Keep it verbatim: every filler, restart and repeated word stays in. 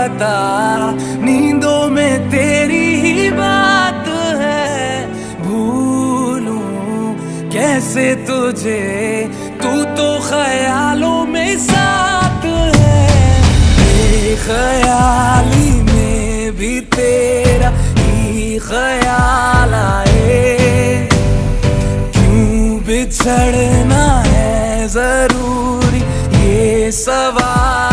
पता, नींदों में तेरी ही बात है। भूलूं कैसे तुझे, तू तो ख्यालों में साथ है। बेख्याली में भी तेरा ही ख्याल आए, क्यों बिछड़ना है जरूरी ये सवाल।